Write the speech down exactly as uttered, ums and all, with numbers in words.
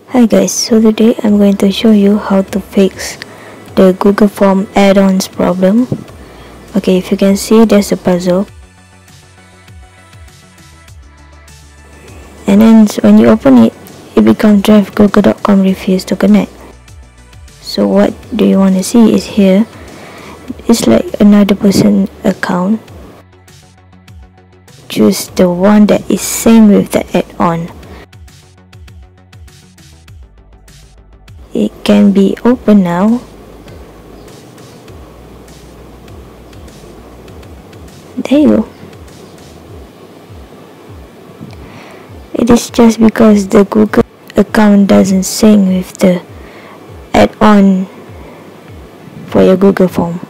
Hi guys, so today I'm going to show you how to fix the Google Form add-ons problem. Okay, if you can see, there's a puzzle, and then when you open it, it becomes drive google dot com refuse to connect. So what do you want to see is here, it's like another person account. Choose the one that is same with the add-on. It can be open now. There you go. It is just because the Google account doesn't sync with the add-on for your Google Form.